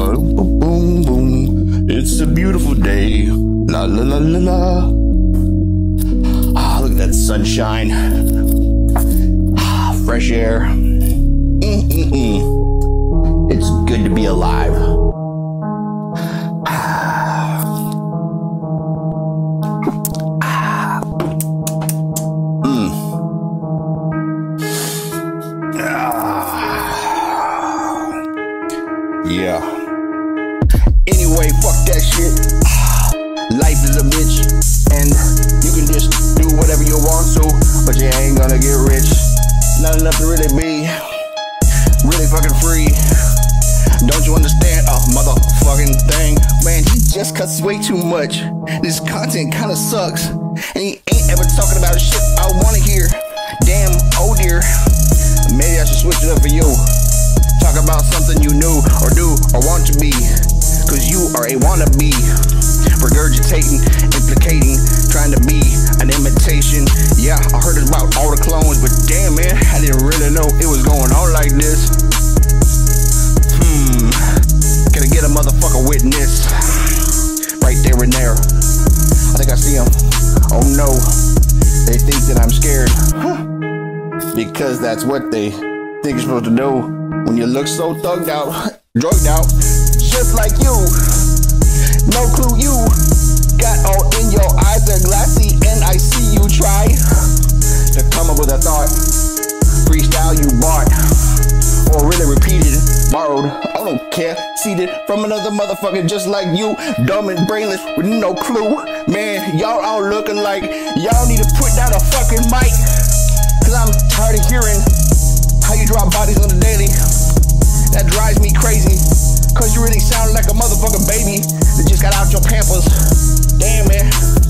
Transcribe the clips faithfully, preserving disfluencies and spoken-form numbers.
boom, boom, boom. It's a beautiful day. La la la la la. Ah, look at that sunshine. Ah, fresh air. Mm-mm-mm. It's good to be alive. Ah. Ah. Mm. Ah. Yeah. Anyway, fuck that shit. Life is a bitch, and you can just do whatever you want to, but you ain't gonna get rich. Not enough to really be really fucking free. Don't you understand a motherfucking thing? Man, he just cuts way too much. This content kinda sucks, and he ain't ever talking about shit I wanna hear. Damn, oh dear. Maybe I should switch it up for you. Talk about something you knew, or do, or want to be. Cause you are a wannabe. Regurgitating, implicating, trying to be an imitation. Yeah, I heard about all the clones, but damn man, I didn't really know it was going on like this. Hmm, can I get a motherfucker witness? Right there and there. I think I see him. Oh no, they think that I'm scared. Huh. Because that's what they think you're supposed to do when you look so thugged out, drugged out, just like you. No clue, you got all in your eyes, they're glassy, and I see you try to come up with a thought. Freestyle you bought, or really repeated, borrowed, I don't care, seeded from another motherfucker just like you, dumb and brainless with no clue. Man, y'all all looking like y'all need to put down a fucking mic, cause I'm tired of hearing how you drop bodies on the daily. That drives me crazy, cause you really sound like a motherfucking baby that just got out your pampers. Damn man,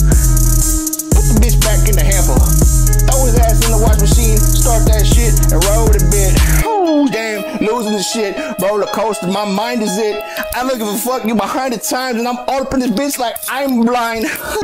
put the bitch back in the hamper, throw his ass in the wash machine, start that shit and roll it a bit. Ooh, damn, losing the shit, roller coaster, my mind is it. I don't give a fuck, you behind the times, and I'm all up in this bitch like I'm blind.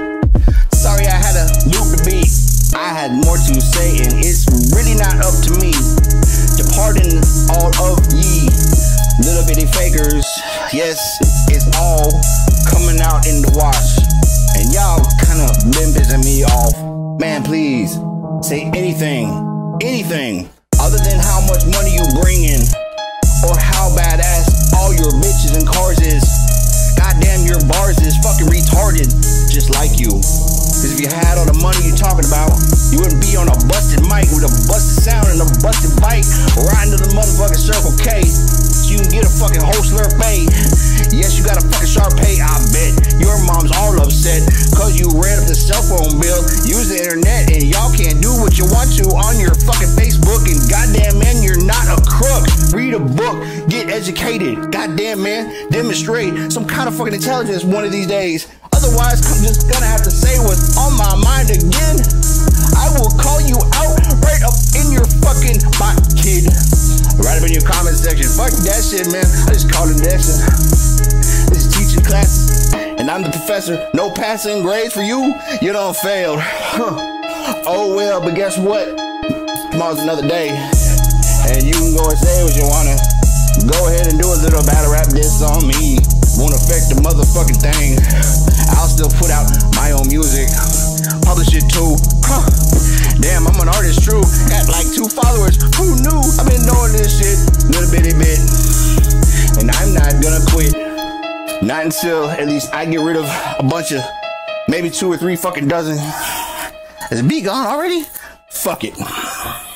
Sorry I had to loop the beat, I had more to say and it's really not up to me to pardon all of ye little bitty fakers. Yes, it's all coming out in the wash, and y'all kinda been pissing me off. Man, please, say anything, anything, other than how much money you bring in, or how badass all your bitches and cars is. Goddamn, your bars is fucking retarded, just like you. Cause if you had all the money you talking about, you wouldn't be on a busted mic with a busted sound and a busted bike, riding to the motherfucking Circle K. You can get a fucking whole slurpee. Yes, you got a fucking Sharpay, I bet. Your mom's all upset, cause you ran up the cell phone bill, use the internet, and y'all can't do what you want to on your fucking Facebook, and goddamn man, you're not a crook. Read a book, get educated. Goddamn man, demonstrate some kind of fucking intelligence one of these days. Otherwise, I'm just gonna have to say what's on my mind again. I will call you out right up in your fucking bot, kid. Right up in your comment section. Fuck that shit, man. I just called it Dexter. This is teaching classes, and I'm the professor. No passing grades for you. You done failed. Huh. Oh well, but guess what? Tomorrow's another day, and you can go and say what you wanna. Go ahead and do a little battle rap diss on me. Won't affect the motherfucking thing. I'll still put out my own music, publish it too. Huh. Damn, I'm an artist, true. Got like two followers. Who knew? I've been knowing this shit little bitty bit, and I'm not gonna quit. Not until at least I get rid of a bunch of, maybe two or three fucking dozen. Is the beat gone already? Fuck it.